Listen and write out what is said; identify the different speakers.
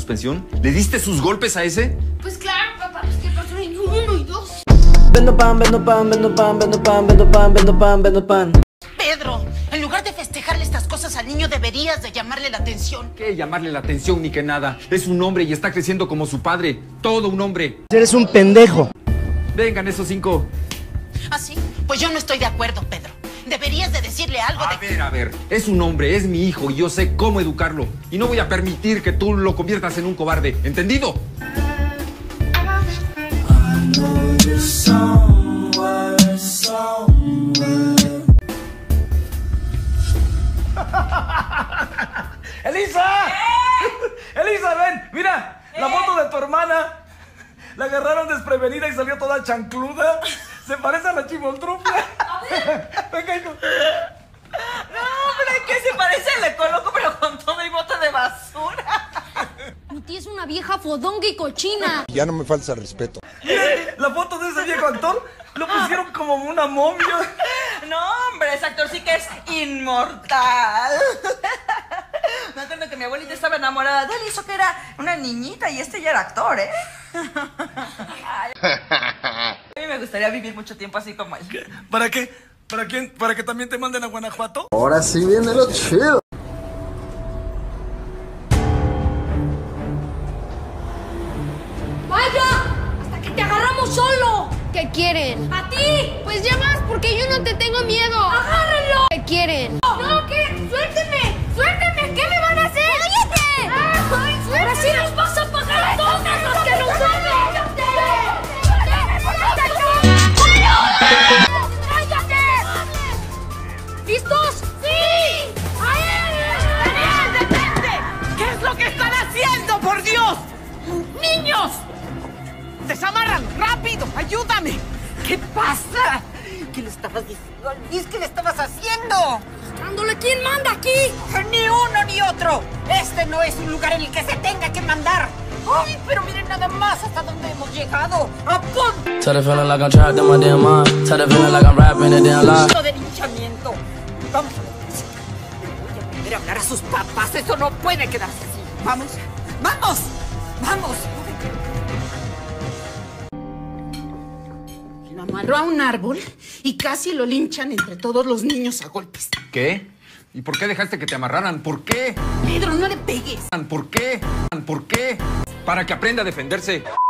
Speaker 1: suspensión? ¿Le diste sus golpes a ese?
Speaker 2: Pues claro, papá, es que pasó en 1 y 2.
Speaker 3: Vendo pan, vendo pan, vendo pan, vendo pan, vendo pan, vendo pan, vendo pan.
Speaker 4: Pedro, en lugar de festejarle estas cosas al niño, deberías de llamarle la atención.
Speaker 1: ¿Qué llamarle la atención ni que nada? Es un hombre y está creciendo como su padre. Todo un hombre.
Speaker 3: Eres un pendejo.
Speaker 1: Vengan esos 5.
Speaker 4: ¿Ah, sí? Pues yo no estoy de acuerdo, Pedro. Deberías de decirle algo
Speaker 1: A ver. Es un hombre, es mi hijo y yo sé cómo educarlo. Y no voy a permitir que tú lo conviertas en un cobarde. ¿Entendido?
Speaker 5: ¡Elisa! ¡Elisa, ven! ¡Mira! La foto de tu hermana. La agarraron desprevenida y salió toda chancluda. Se parece a la Chimoltrufia. Venga, hijo.
Speaker 4: No, hombre, ¿qué se parece? Le coloco, pero con todo y bote de basura.
Speaker 2: Mi tía es una vieja fodonga y cochina.
Speaker 6: Ya no me falta respeto.
Speaker 5: Mira, la foto de ese viejo actor lo pusieron como una momia.
Speaker 4: No, hombre, ese actor sí que es inmortal. Me acuerdo que mi abuelita estaba enamorada de él y hizo que era una niñita y este ya era actor, ¿eh? Ay, a mí me gustaría vivir mucho tiempo así como él.
Speaker 5: ¿Para qué? ¿Para quién? ¿Para que también te manden a Guanajuato?
Speaker 6: Ahora sí viene lo chido.
Speaker 2: ¡Vaya! ¡Hasta que te agarramos solo! ¿Qué quieren? ¡A ti! Pues ya vas, porque yo no te tengo miedo. ¡Agárrenlo! ¿Qué quieren? ¡No! ¿Qué? ¡Suélteme! ¡Suélteme! ¿Qué me van a hacer? ¡Cállate! ¡Ay, suélteme! ¡Ahora sí nos vas a pagar a todos los que nos saben! ¿Listos? ¡Sí!
Speaker 4: ¡Detente! ¿Qué es lo que están haciendo, por Dios? ¡Niños! ¡Desamárralo! ¡Rápido! ¡Ayúdame! ¿Qué pasa? ¿Qué le estabas diciendo al Luis? ¿Qué le estabas haciendo?
Speaker 2: ¡Dándole! ¿Quién manda aquí?
Speaker 4: ¡Ni uno ni otro! Este no es un lugar en el que se tenga que mandar. ¡Ay, pero miren nada más hasta dónde hemos llegado! ¡A punto
Speaker 3: Tell the feeling like I'm trapped in my damn mind. Tell the feeling like I'm rapping a damn lie.
Speaker 4: de linchamiento! Vamos a ver. Voy a poner a hablar a sus papás. Eso no puede quedarse así. ¡Vamos! ¡Vamos! ¡Vamos! Lo amarró a un árbol y casi lo linchan entre todos los niños a golpes.
Speaker 1: ¿Qué? ¿Y por qué dejaste que te amarraran? ¿Por qué?
Speaker 4: Pedro, no le pegues.
Speaker 1: ¿Por qué? ¿Por qué? Para que aprenda a defenderse.